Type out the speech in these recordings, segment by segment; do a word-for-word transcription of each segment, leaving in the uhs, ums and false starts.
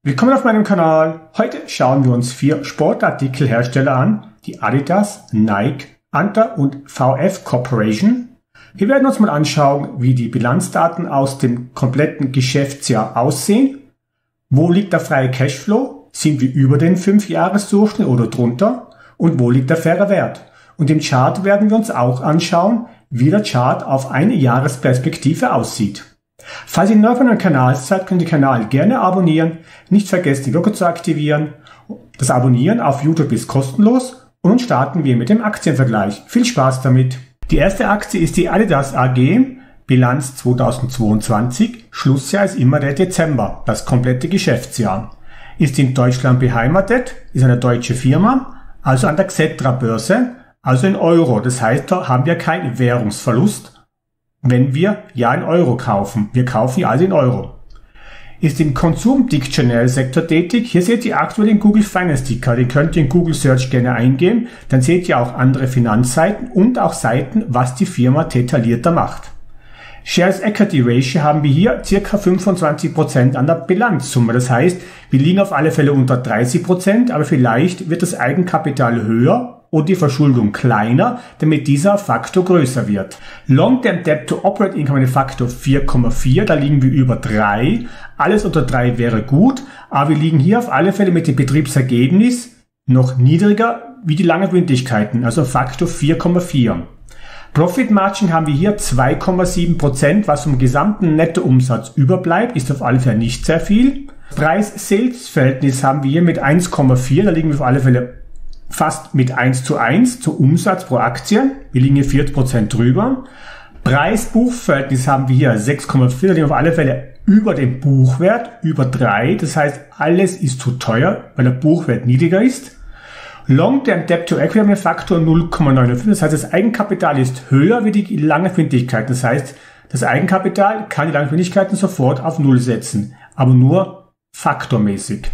Willkommen auf meinem Kanal. Heute schauen wir uns vier Sportartikelhersteller an, die Adidas, Nike, Anta und V F Corporation. Wir werden uns mal anschauen, wie die Bilanzdaten aus dem kompletten Geschäftsjahr aussehen. Wo liegt der freie Cashflow? Sind wir über den fünf Jahres-Durchschnitt oder drunter? Und wo liegt der faire Wert? Und im Chart werden wir uns auch anschauen, wie der Chart auf eine Jahresperspektive aussieht. Falls ihr neu auf meinem Kanal seid, könnt ihr den Kanal gerne abonnieren. Nicht vergessen, die Glocke zu aktivieren. Das Abonnieren auf YouTube ist kostenlos. Und nun starten wir mit dem Aktienvergleich. Viel Spaß damit! Die erste Aktie ist die Adidas A G. Bilanz zweitausendzweiundzwanzig. Schlussjahr ist immer der Dezember, das komplette Geschäftsjahr. Ist in Deutschland beheimatet, ist eine deutsche Firma, also an der Xetra-Börse, also in Euro. Das heißt, da haben wir keinen Währungsverlust, wenn wir ja in Euro kaufen. Wir kaufen ja also in Euro. Ist im Konsumdictionary-Sektor tätig. Hier seht ihr aktuell den Google Finance Ticker. Den könnt ihr in Google Search gerne eingeben. Dann seht ihr auch andere Finanzseiten und auch Seiten, was die Firma detaillierter macht. Shares Equity Ratio haben wir hier ca. fünfundzwanzig Prozent an der Bilanzsumme. Das heißt, wir liegen auf alle Fälle unter dreißig Prozent, aber vielleicht wird das Eigenkapital höher und die Verschuldung kleiner, damit dieser Faktor größer wird. Long-Term Debt to Operating Income Faktor vier Komma vier, da liegen wir über drei. Alles unter drei wäre gut, aber wir liegen hier auf alle Fälle mit dem Betriebsergebnis noch niedriger wie die Langfristigkeiten, also Faktor vier Komma vier. Profit Margin haben wir hier zwei Komma sieben Prozent, was vom gesamten Nettoumsatz überbleibt, ist auf alle Fälle nicht sehr viel. Preis-Sales-Verhältnis haben wir hier mit eins Komma vier, da liegen wir auf alle Fälle fast mit eins zu eins zu Umsatz pro Aktie. Wir liegen hier vierzig Prozent drüber. Preis-Buch-Verhältnis haben wir hier sechs Komma vier, da liegen wir auf alle Fälle über dem Buchwert, über drei. Das heißt, alles ist zu teuer, weil der Buchwert niedriger ist. Long-Term Debt to Equity Faktor null Komma neunundfünfzig. Das heißt, das Eigenkapital ist höher wie die Langfristigkeit. Das heißt, das Eigenkapital kann die Langfristigkeiten sofort auf Null setzen, aber nur faktormäßig.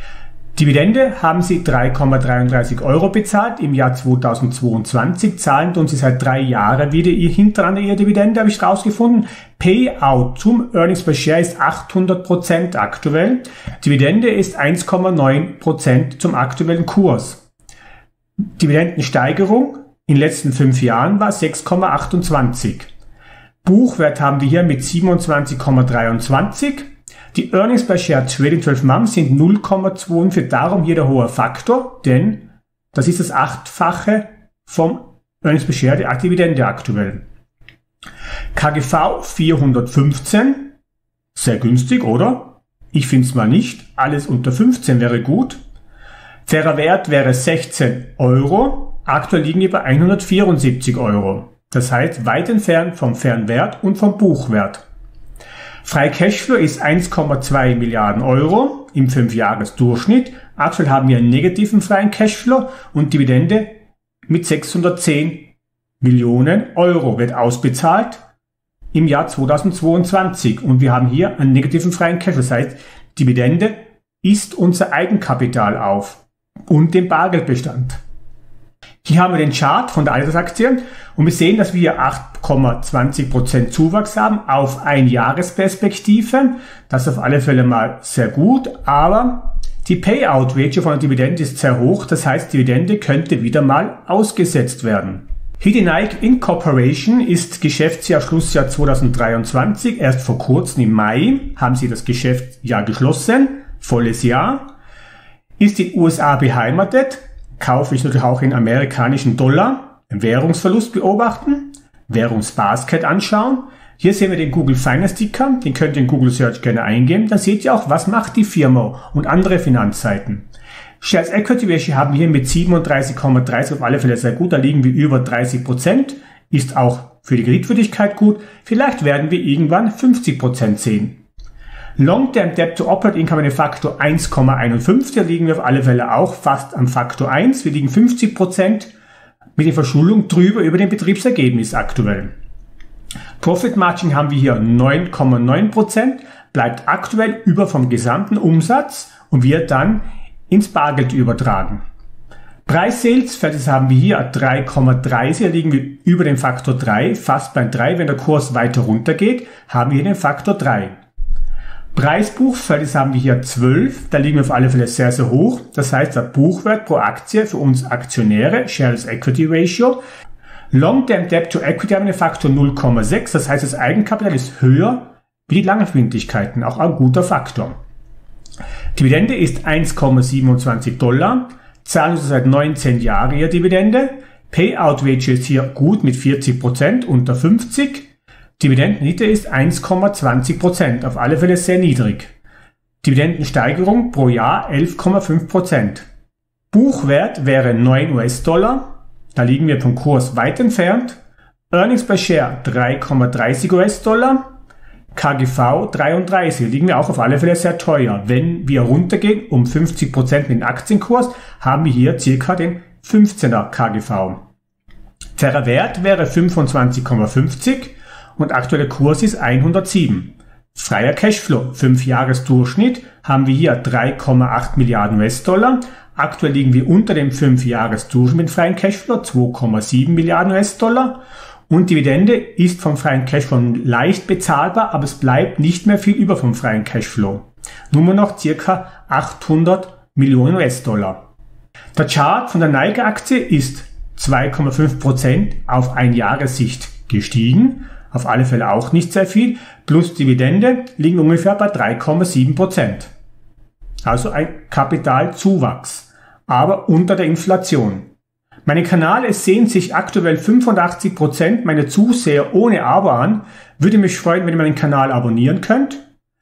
Dividende haben sie drei Komma dreiunddreißig Euro bezahlt im Jahr zweitausendzweiundzwanzig, zahlen uns sie seit drei Jahren wieder ihr hintereinander ihre Dividende, habe ich rausgefunden. Payout zum Earnings per Share ist achthundert Prozent aktuell. Dividende ist eins Komma neun Prozent zum aktuellen Kurs. Dividendensteigerung in den letzten fünf Jahren war sechs Komma achtundzwanzig. Buchwert haben wir hier mit siebenundzwanzig Komma dreiundzwanzig. Die Earnings per Share Trading zwölf Months sind null Komma zweiundvierzig, darum hier der hohe Faktor, denn das ist das Achtfache vom Earnings per Share der Dividende aktuell. K G V vierhundertfünfzehn, sehr günstig, oder? Ich finde es mal nicht, alles unter fünfzehn wäre gut. Fairer Wert wäre sechzehn Euro, aktuell liegen wir bei hundertvierundsiebzig Euro. Das heißt, weit entfernt vom fairen Wert und vom Buchwert. Freie Cashflow ist eins Komma zwei Milliarden Euro im fünf Jahres Durchschnitt. Aktuell haben wir einen negativen freien Cashflow und Dividende mit sechshundertzehn Millionen Euro wird ausbezahlt im Jahr zweitausendzweiundzwanzig. Und wir haben hier einen negativen freien Cashflow. Das heißt, Dividende ist unser Eigenkapital auf und den Bargeldbestand. Hier haben wir den Chart von der Adidas-Aktie und wir sehen, dass wir hier acht Komma zwanzig Prozent Zuwachs haben auf eine Jahresperspektive. Das ist auf alle Fälle mal sehr gut, aber die Payout-Ratio von der Dividende ist sehr hoch. Das heißt, Dividende könnte wieder mal ausgesetzt werden. Hier die Nike Incorporation ist Geschäftsjahr Schlussjahr zweitausenddreiundzwanzig. Erst vor kurzem im Mai haben sie das Geschäftsjahr geschlossen. Volles Jahr. Ist in den U S A beheimatet. Kaufe ich natürlich auch in amerikanischen Dollar, Währungsverlust beobachten, Währungsbasket anschauen. Hier sehen wir den Google Finance Ticker, den könnt ihr in Google Search gerne eingeben. Dann seht ihr auch, was macht die Firma und andere Finanzseiten. Shares Equity Ratio haben wir hier mit siebenunddreißig Komma dreißig auf alle Fälle sehr gut, da liegen wir über dreißig Prozent, ist auch für die Kreditwürdigkeit gut. Vielleicht werden wir irgendwann fünfzig Prozent sehen. Long-Term Debt to Operating Income Faktor eins Komma einundfünfzig, da liegen wir auf alle Fälle auch fast am Faktor eins. Wir liegen fünfzig Prozent mit der Verschuldung drüber über dem Betriebsergebnis aktuell. Profit Margin haben wir hier neun Komma neun Prozent, bleibt aktuell über vom gesamten Umsatz und wird dann ins Bargeld übertragen. Preis-Sales-Verhältnis haben wir hier drei Komma dreißig, da liegen wir über dem Faktor drei, fast bei drei. Wenn der Kurs weiter runter geht, haben wir hier den Faktor drei. Preisbuchverhältnis haben wir hier zwölf, da liegen wir auf alle Fälle sehr, sehr hoch. Das heißt, der Buchwert pro Aktie für uns Aktionäre, Shares Equity Ratio. Long-Term Debt to Equity haben wir Faktor null Komma sechs, das heißt, das Eigenkapital ist höher wie die Langverbindlichkeiten, auch ein guter Faktor. Dividende ist eins Komma siebenundzwanzig Dollar, zahlen sie seit neunzehn Jahren ihre Dividende. Payout Ratio ist hier gut mit vierzig Prozent, unter fünfzig. Dividendenrendite ist eins Komma zwanzig Prozent, auf alle Fälle sehr niedrig. Dividendensteigerung pro Jahr elf Komma fünf Prozent. Buchwert wäre neun US-Dollar, da liegen wir vom Kurs weit entfernt. Earnings per Share drei Komma dreißig US-Dollar. K G V dreiunddreißig, liegen wir auch auf alle Fälle sehr teuer. Wenn wir runtergehen um fünfzig Prozent mit dem Aktienkurs, haben wir hier circa den fünfzehner K G V. Fairer Wert wäre fünfundzwanzig Komma fünfzig und aktueller Kurs ist hundertsieben. Freier Cashflow, fünf Jahres Durchschnitt, haben wir hier drei Komma acht Milliarden US-Dollar. Aktuell liegen wir unter dem fünf Jahres Durchschnitt mit freien Cashflow, zwei Komma sieben Milliarden US-Dollar. Und Dividende ist vom freien Cashflow leicht bezahlbar, aber es bleibt nicht mehr viel über vom freien Cashflow. Nur noch circa achthundert Millionen US-Dollar. Der Chart von der Nike-Aktie ist zwei Komma fünf Prozent auf ein Jahressicht gestiegen, auf alle Fälle auch nicht sehr viel, plus Dividende liegen ungefähr bei drei Komma sieben Prozent. Also ein Kapitalzuwachs, aber unter der Inflation. Meine Kanäle sehen sich aktuell fünfundachtzig Prozent meiner Zuseher ohne Abo an. Würde mich freuen, wenn ihr meinen Kanal abonnieren könnt.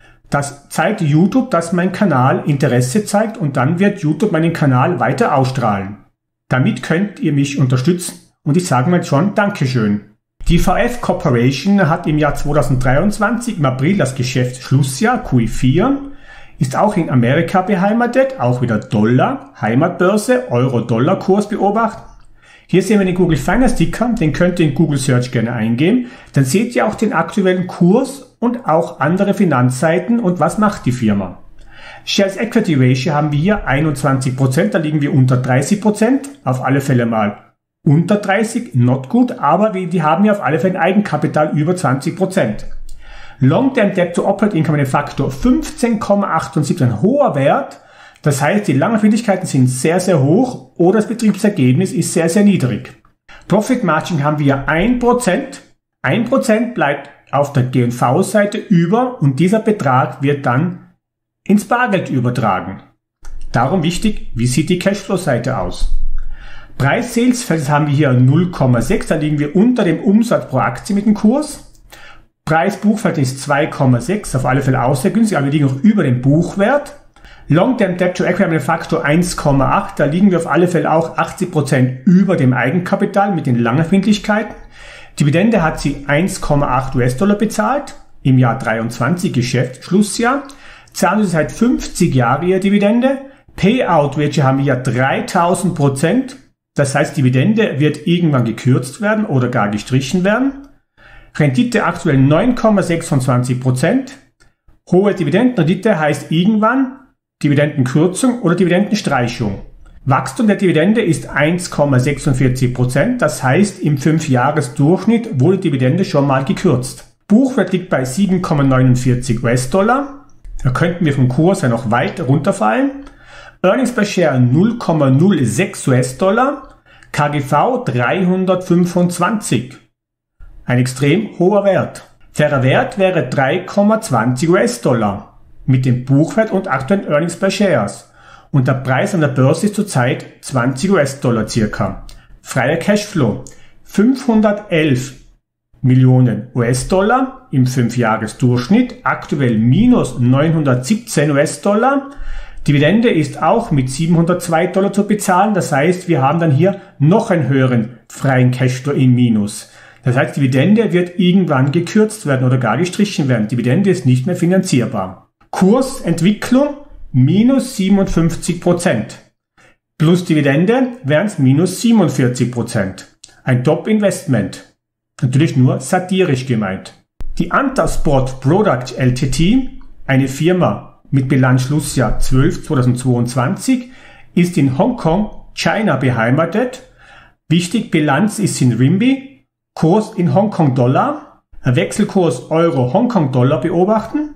Das zeigt YouTube, dass mein Kanal Interesse zeigt und dann wird YouTube meinen Kanal weiter ausstrahlen. Damit könnt ihr mich unterstützen und ich sage mal schon Dankeschön. Die V F Corporation hat im Jahr zweitausenddreiundzwanzig im April das Geschäftsschlussjahr Q vier, ist auch in Amerika beheimatet, auch wieder Dollar, Heimatbörse, Euro-Dollar-Kurs beobachten. Hier sehen wir den Google Finance Ticker, den könnt ihr in Google Search gerne eingeben. Dann seht ihr auch den aktuellen Kurs und auch andere Finanzseiten und was macht die Firma. Shares Equity Ratio haben wir hier einundzwanzig Prozent, da liegen wir unter dreißig Prozent, auf alle Fälle mal unter dreißig, not gut, aber die haben ja auf alle Fälle ein Eigenkapital über zwanzig Prozent. Long-Term Debt to Operating Income einen Faktor fünfzehn Komma achtundsiebzig, ein hoher Wert. Das heißt, die Langfristigkeiten sind sehr, sehr hoch oder das Betriebsergebnis ist sehr, sehr niedrig. Profit Margin haben wir ein Prozent. ein Prozent bleibt auf der G und V-Seite über und dieser Betrag wird dann ins Bargeld übertragen. Darum wichtig, wie sieht die Cashflow-Seite aus? Preis-Sales-Verhältnis haben wir hier null Komma sechs, da liegen wir unter dem Umsatz pro Aktie mit dem Kurs. Preis-Buchverhältnis zwei Komma sechs, auf alle Fälle auch sehr günstig, aber wir liegen noch über dem Buchwert. Long-Term Debt to Equity haben wir Faktor eins Komma acht, da liegen wir auf alle Fälle auch achtzig Prozent über dem Eigenkapital mit den Langverbindlichkeiten. Dividende hat sie eins Komma acht US-Dollar bezahlt, im Jahr dreiundzwanzig Geschäft, Schlussjahr. Zahlen sie seit fünfzig Jahren ihre Dividende. Payout Ratio haben wir ja dreitausend Prozent, das heißt Dividende wird irgendwann gekürzt werden oder gar gestrichen werden. Rendite aktuell neun Komma sechsundzwanzig Prozent. Hohe Dividendenrendite heißt irgendwann Dividendenkürzung oder Dividendenstreichung. Wachstum der Dividende ist eins Komma sechsundvierzig Prozent, das heißt im fünf Jahres Durchschnitt wurde die Dividende schon mal gekürzt. Buchwert liegt bei sieben Komma neunundvierzig US-Dollar. Da könnten wir vom Kurs ja noch weit runterfallen. Earnings per Share null Komma null sechs US-Dollar. K G V dreihundertfünfundzwanzig. Ein extrem hoher Wert. Fairer Wert wäre drei Komma zwanzig US-Dollar mit dem Buchwert und aktuellen Earnings per Shares. Und der Preis an der Börse ist zurzeit zwanzig US-Dollar circa. Freier Cashflow fünfhundertelf Millionen US-Dollar im fünf Jahres Durchschnitt, aktuell minus neunhundertsiebzehn US-Dollar. Dividende ist auch mit siebenhundertzwei Dollar zu bezahlen, das heißt, wir haben dann hier noch einen höheren freien Cashflow im Minus. Das heißt, Dividende wird irgendwann gekürzt werden oder gar gestrichen werden. Dividende ist nicht mehr finanzierbar. Kursentwicklung minus siebenundfünfzig Prozent. Plus Dividende wären es minus siebenundvierzig Prozent. Ein Top-Investment. Natürlich nur satirisch gemeint. Die Antasport Product L T T, eine Firma mit Bilanzschlussjahr zwölf zweitausendzweiundzwanzig, ist in Hongkong, China beheimatet. Wichtig, Bilanz ist in Renminbi, Kurs in Hongkong-Dollar, Wechselkurs Euro-Hongkong-Dollar beobachten.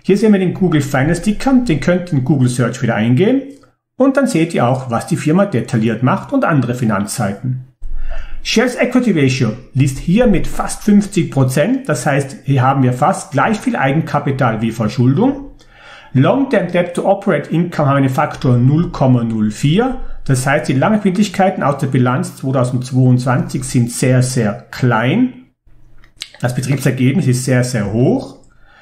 Hier sehen wir den Google Finance Ticker, den könnt ihr in Google Search wieder eingeben und dann seht ihr auch, was die Firma detailliert macht und andere Finanzseiten. Shares Equity Ratio liegt hier mit fast fünfzig Prozent, das heißt, hier haben wir fast gleich viel Eigenkapital wie Verschuldung. Long-Term Debt to Operate Income haben einen Faktor null Komma null vier, das heißt, die Langverbindlichkeiten aus der Bilanz zweitausendzweiundzwanzig sind sehr, sehr klein. Das Betriebsergebnis ist sehr, sehr hoch.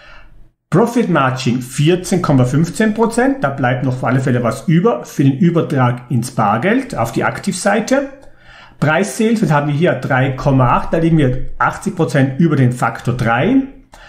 Profit Margin vierzehn Komma fünfzehn Prozent, da bleibt noch auf alle Fälle was über für den Übertrag ins Bargeld auf die Aktivseite. Preissales, das haben wir hier drei Komma acht, da liegen wir achtzig Prozent über den Faktor drei.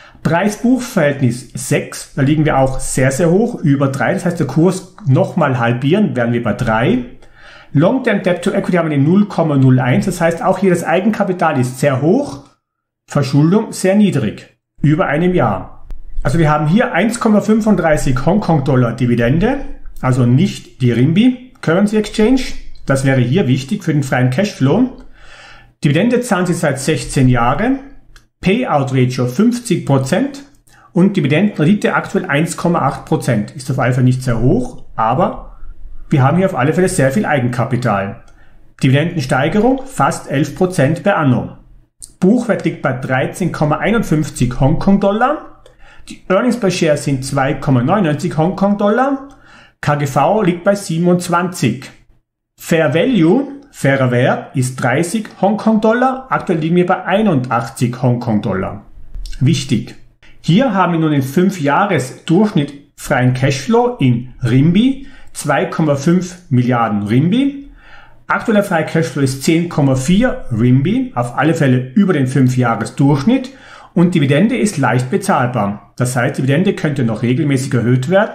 Preis-Buch-Verhältnis sechs, da liegen wir auch sehr, sehr hoch, über drei, das heißt der Kurs nochmal halbieren, wären wir bei drei. Long-Term Debt to Equity haben wir den null Komma null eins, das heißt auch hier das Eigenkapital ist sehr hoch, Verschuldung sehr niedrig, über einem Jahr. Also wir haben hier eins Komma fünfunddreißig Hongkong-Dollar Dividende, also nicht die Renminbi Currency Exchange. Das wäre hier wichtig für den freien Cashflow. Dividende zahlen sie seit sechzehn Jahren, Payout Ratio fünfzig Prozent und Dividendenrendite aktuell eins Komma acht Prozent. Ist auf alle Fälle nicht sehr hoch, aber wir haben hier auf alle Fälle sehr viel Eigenkapital. Dividendensteigerung fast elf Prozent per annum. Buchwert liegt bei dreizehn Komma einundfünfzig Hongkong-Dollar. Die Earnings per Share sind zwei Komma neunundneunzig Hongkong-Dollar. K G V liegt bei siebenundzwanzig. Fair Value, fairer Wert, ist dreißig Hongkong-Dollar. Aktuell liegen wir bei einundachtzig Hongkong-Dollar. Wichtig. Hier haben wir nun den fünf Jahres Durchschnitt freien Cashflow in Renminbi, zwei Komma fünf Milliarden Renminbi. Aktueller freier Cashflow ist zehn Komma vier Renminbi, auf alle Fälle über den fünf Jahres Durchschnitt. Und Dividende ist leicht bezahlbar. Das heißt, Dividende könnte noch regelmäßig erhöht werden,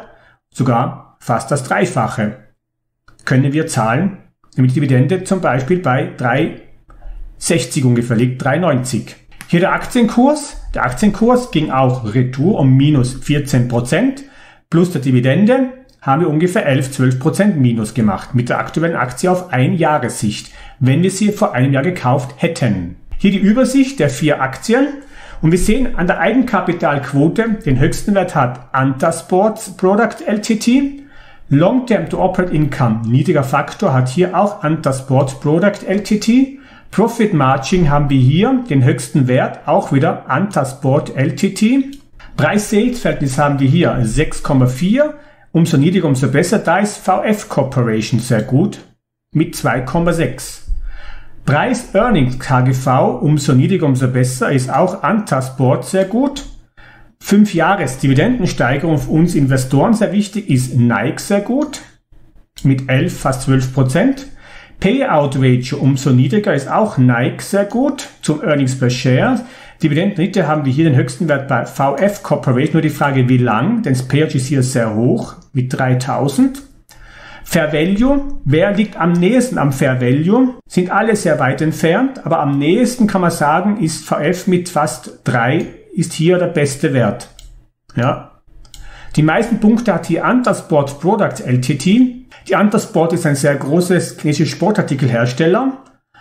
sogar fast das Dreifache. Können wir zahlen, damit die Dividende zum Beispiel bei drei Komma sechzig ungefähr liegt, drei Komma neunzig. Hier der Aktienkurs. Der Aktienkurs ging auch retour um minus vierzehn Prozent. Plus der Dividende haben wir ungefähr elf bis zwölf Prozent minus gemacht mit der aktuellen Aktie auf ein Jahressicht, wenn wir sie vor einem Jahr gekauft hätten. Hier die Übersicht der vier Aktien. Und wir sehen an der Eigenkapitalquote, den höchsten Wert hat Anta Sports Product L T T. Long-Term to Operate Income, niedriger Faktor, hat hier auch Anta Sports Product L T T. Profit Margin haben wir hier den höchsten Wert, auch wieder Anta Sport L T T. Preis-Sales-Verhältnis haben wir hier sechs Komma vier. Umso niedriger, umso besser. Da ist V F Corporation sehr gut mit zwei Komma sechs. Preis-Earnings K G V, umso niedriger, umso besser, ist auch Anta Sport sehr gut. fünf Jahres Dividendensteigerung für uns Investoren sehr wichtig, ist Nike sehr gut mit elf, fast zwölf Prozent. Payout Ratio umso niedriger ist auch Nike sehr gut zum Earnings per Share. Dividendenrendite haben wir hier den höchsten Wert bei V F Corporation, nur die Frage wie lang, denn das Payout ist hier sehr hoch mit dreitausend. Fair Value, wer liegt am nächsten am Fair Value? Sind alle sehr weit entfernt, aber am nächsten kann man sagen, ist V F mit fast drei, ist hier der beste Wert. Ja. Die meisten Punkte hat hier Anta Sports Products L T T. Die Anta Sport ist ein sehr großes chinesisches Sportartikelhersteller,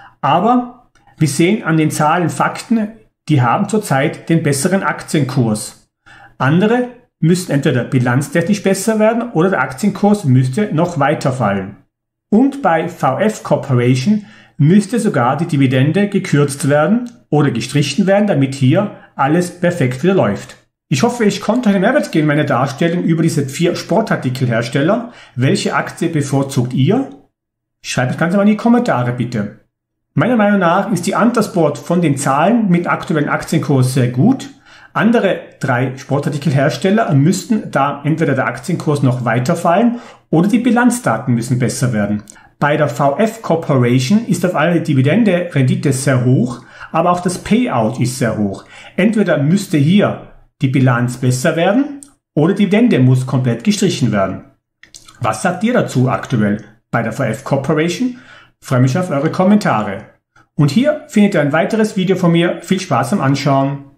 aber wir sehen an den Zahlen, Fakten, die haben zurzeit den besseren Aktienkurs. Andere müssten entweder bilanztechnisch besser werden oder der Aktienkurs müsste noch weiter fallen. Und bei V F Corporation müsste sogar die Dividende gekürzt werden oder gestrichen werden, damit hier alles perfekt wieder läuft. Ich hoffe, ich konnte euch einen Mehrwert geben, meine Darstellung über diese vier Sportartikelhersteller. Welche Aktie bevorzugt ihr? Schreibt das Ganze mal in die Kommentare bitte. Meiner Meinung nach ist die Anta Sport von den Zahlen mit aktuellen Aktienkurs sehr gut. Andere drei Sportartikelhersteller müssten da entweder der Aktienkurs noch weiterfallen oder die Bilanzdaten müssen besser werden. Bei der V F Corporation ist auf alle Dividende Rendite sehr hoch, aber auch das Payout ist sehr hoch. Entweder müsste hier die Bilanz besser werden oder die Dividende muss komplett gestrichen werden. Was sagt ihr dazu aktuell bei der V F Corporation? Ich freue mich auf eure Kommentare. Und hier findet ihr ein weiteres Video von mir. Viel Spaß am Anschauen.